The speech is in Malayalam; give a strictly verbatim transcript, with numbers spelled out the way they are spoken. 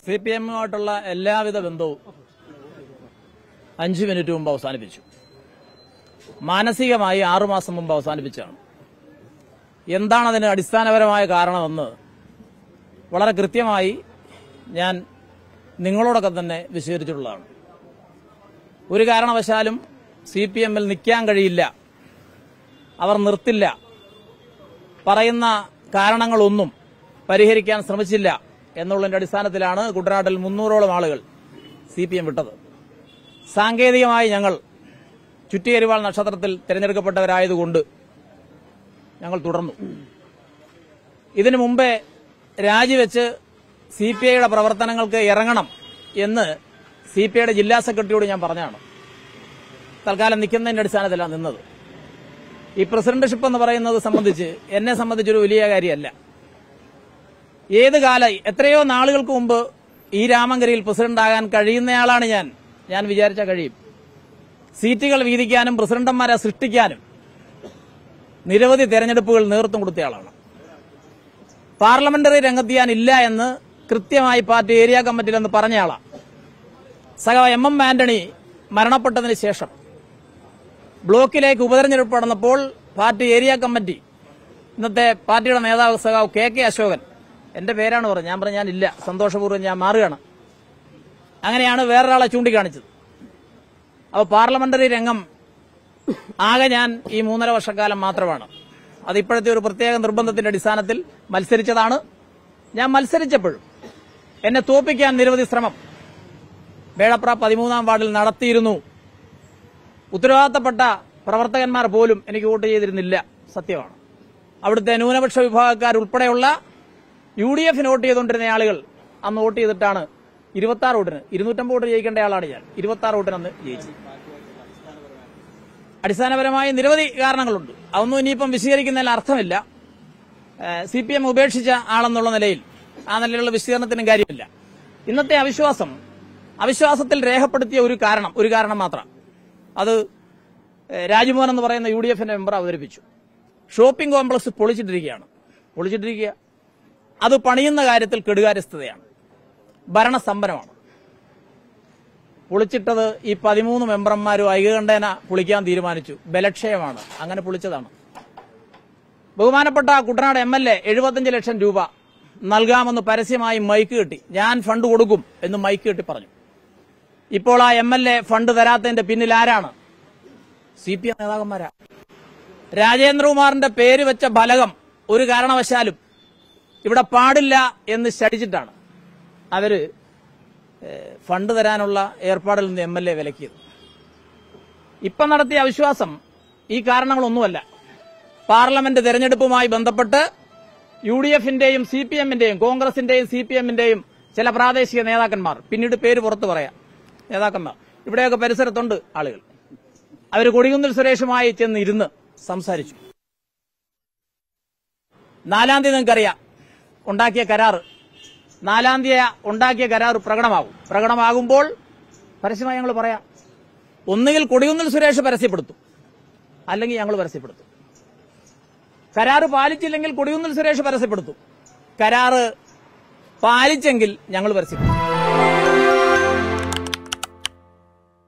സി പി എമ്മുമായിട്ടുള്ള എല്ലാവിധ ബന്ധവും അഞ്ചു മിനിറ്റ് മുമ്പ് അവസാനിപ്പിച്ചു. മാനസികമായി ആറുമാസം മുമ്പ് അവസാനിപ്പിച്ചാണ്. എന്താണ് അതിന് അടിസ്ഥാനപരമായ കാരണമെന്ന് വളരെ കൃത്യമായി ഞാൻ നിങ്ങളോടൊക്കെ തന്നെ വിശദീകരിച്ചിട്ടുള്ളതാണ്. ഒരു കാരണവശാലും സി പി എമ്മിൽ നിൽക്കാൻ കഴിയില്ല, അവർ നിർത്തില്ല, പറയുന്ന കാരണങ്ങളൊന്നും പരിഹരിക്കാൻ ശ്രമിച്ചില്ല എന്നുള്ളതിന്റെ അടിസ്ഥാനത്തിലാണ് കുട്ടനാട്ടിൽ മുന്നൂറോളം ആളുകൾ സി പി എം വിട്ടത്. സാങ്കേതികമായി ഞങ്ങൾ ചുറ്റിയരിവാൾ നക്ഷത്രത്തിൽ തെരഞ്ഞെടുക്കപ്പെട്ടവരായതുകൊണ്ട് ഞങ്ങൾ തുടർന്നു. ഇതിനു മുമ്പേ രാജിവെച്ച് സി പി ഐയുടെ പ്രവർത്തനങ്ങൾക്ക് ഇറങ്ങണം എന്ന് സി പി ഐയുടെ ജില്ലാ സെക്രട്ടറിയോട് ഞാൻ പറഞ്ഞാണ്. തൽക്കാലം നിൽക്കുന്നതിന്റെ അടിസ്ഥാനത്തിലാണ് നിന്നത്. ഈ പ്രസിഡന്റ്ഷിപ്പ് എന്ന് പറയുന്നത് സംബന്ധിച്ച് എന്നെ സംബന്ധിച്ചൊരു വലിയ കാര്യമല്ല. ഏത് കാല എത്രയോ നാളുകൾക്ക് മുമ്പ് ഈ രാമങ്കരിയിൽ പ്രസിഡന്റാകാൻ കഴിയുന്നയാളാണ് ഞാൻ. ഞാൻ വിചാരിച്ചാൽ കഴിയും. സീറ്റുകൾ വീതിക്കാനും പ്രസിഡന്റന്മാരെ സൃഷ്ടിക്കാനും നിരവധി തെരഞ്ഞെടുപ്പുകൾ നേതൃത്വം കൊടുത്തയാളാണ്. പാർലമെന്ററി രംഗത്ത് ഞാനില്ല എന്ന് കൃത്യമായി പാർട്ടി ഏരിയ കമ്മിറ്റിയിൽ എന്ന് പറഞ്ഞയാളാണ്. സഖാവ് എം എം ആന്റണി മരണപ്പെട്ടതിന് ശേഷം ബ്ലോക്കിലേക്ക് ഉപതെരഞ്ഞെടുപ്പ് നടന്നപ്പോൾ പാർട്ടി ഏരിയ കമ്മിറ്റി ഇന്നത്തെ പാർട്ടിയുടെ നേതാവ് സഖാവ് കെ കെ അശോകൻ എന്റെ പേരാണ് പറഞ്ഞത്. ഞാൻ പറഞ്ഞു ഞാനില്ല, സന്തോഷപൂർവ്വം ഞാൻ മാറുകയാണ്. അങ്ങനെയാണ് വേറൊരാളെ ചൂണ്ടിക്കാണിച്ചത്. അപ്പോൾ പാർലമെന്ററി രംഗം ആകെ ഞാൻ ഈ മൂന്നര വർഷക്കാലം മാത്രമാണ്. അത് ഇപ്പോഴത്തെ ഒരു പ്രത്യേക നിർബന്ധത്തിന്റെ അടിസ്ഥാനത്തിൽ മത്സരിച്ചതാണ്. ഞാൻ മത്സരിച്ചപ്പോഴും എന്നെ തോൽപ്പിക്കാൻ നിരവധി ശ്രമം വേഴപ്ര പതിമൂന്നാം വാർഡിൽ നടത്തിയിരുന്നു. ഉത്തരവാദിത്തപ്പെട്ട പ്രവർത്തകന്മാർ പോലും എനിക്ക് വോട്ട് ചെയ്തിരുന്നില്ല, സത്യമാണ്. അവിടുത്തെ ന്യൂനപക്ഷ വിഭാഗക്കാരുൾപ്പെടെയുള്ള യു ഡി എഫിന് വോട്ട് ചെയ്തുകൊണ്ടിരുന്ന ആളുകൾ അന്ന് വോട്ട് ചെയ്തിട്ടാണ് ഇരുപത്തി ആറ് വോട്ടിന് ഇരുന്നൂറ്റമ്പത് വോട്ട് ജയിക്കേണ്ട ആളാണ് ഞാൻ. ഇരുപത്തി ആറ് വോട്ടിന് അന്ന് ജയിച്ചു. അടിസ്ഥാനപരമായ നിരവധി കാരണങ്ങളുണ്ട്. അതൊന്നും ഇനിയിപ്പം വിശദീകരിക്കുന്നതിൽ അർത്ഥമില്ല. സി പി എം ഉപേക്ഷിച്ച ആളെന്നുള്ള നിലയിൽ ആ നിലയിലുള്ള വിശദീകരണത്തിനും കാര്യമില്ല. ഇന്നത്തെ അവിശ്വാസം അവിശ്വാസത്തിൽ രേഖപ്പെടുത്തിയ ഒരു കാരണം ഒരു കാരണം മാത്രം. അത് രാജ്മോഹൻ എന്ന് പറയുന്ന യു ഡി എഫിന്റെ മെമ്പർ അവതരിപ്പിച്ചു. ഷോപ്പിംഗ് കോംപ്ലക്സ് പൊളിച്ചിട്ടിരിക്കുകയാണ്. പൊളിച്ചിട്ടിരിക്കുക അത് പണിയുന്ന കാര്യത്തിൽ കെടുകാര്യസ്ഥതയാണ്, ഭരണസ്തംഭനമാണ്. പൊളിച്ചിട്ടത് ഈ പതിമൂന്ന് മെമ്പർമാരും ഐകകണ്ഠേന പൊളിക്കാൻ തീരുമാനിച്ചു. ബലക്ഷയമാണ്, അങ്ങനെ പൊളിച്ചതാണ്. ബഹുമാനപ്പെട്ട കുട്ടനാട് എം എൽ എ എഴുപത്തിയഞ്ച് ലക്ഷം രൂപ നൽകാമെന്ന് പരസ്യമായി മൈക്ക് കെട്ടി, ഞാൻ ഫണ്ട് കൊടുക്കും എന്ന് മൈക്ക് കെട്ടി പറഞ്ഞു. ഇപ്പോൾ ആ എം എൽ എ ഫണ്ട് തരാത്തതിന്റെ പിന്നിൽ ആരാണ്? സി പി എം നേതാക്കന്മാരാ. രാജേന്ദ്രകുമാറിന്റെ പേര് വെച്ച ഫലകം ഒരു കാരണവശാലും ഇവിടെ പാടില്ല എന്ന് ശഠിച്ചിട്ടാണ് അവര് ഫണ്ട് തരാനുള്ള ഏർപ്പാടിൽ നിന്ന് എം എൽ എ വിലക്കിയത്. ഇപ്പം നടത്തിയ അവിശ്വാസം ഈ കാരണങ്ങളൊന്നുമല്ല. പാർലമെന്റ് തെരഞ്ഞെടുപ്പുമായി ബന്ധപ്പെട്ട് യു ഡി എഫിന്റെയും സി പി എമ്മിന്റെയും കോൺഗ്രസിന്റെയും സി പി എമ്മിന്റെയും ചില പ്രാദേശിക നേതാക്കന്മാർ, പിന്നീട് പേര് പുറത്തു പറയാം, നേതാക്കന്മാർ ഇവിടെയൊക്കെ പരിസരത്തുണ്ട് ആളുകൾ. അവർ കൊടികുന്നിൽ സുരേഷുമായി ചെന്ന് ഇരുന്ന് സംസാരിച്ചു. നാലാം തീയതി നിങ്ങൾക്കറിയാം ഉണ്ടാക്കിയ കരാറ്. നാലാം തീയതി ഉണ്ടാക്കിയ കരാർ പ്രകടമാകും. പ്രകടമാകുമ്പോൾ പരസ്യമായി ഞങ്ങൾ പറയാം. ഒന്നുകിൽ കൊടികുന്നിൽ സുരേഷ് പരസ്യപ്പെടുത്തും, അല്ലെങ്കിൽ ഞങ്ങൾ പരസ്യപ്പെടുത്തും. കരാറ് പാലിച്ചില്ലെങ്കിൽ കൊടികുന്നിൽ സുരേഷ് പരസ്യപ്പെടുത്തും. കരാറ് പാലിച്ചെങ്കിൽ ഞങ്ങൾ പരസ്യപ്പെടുത്തും.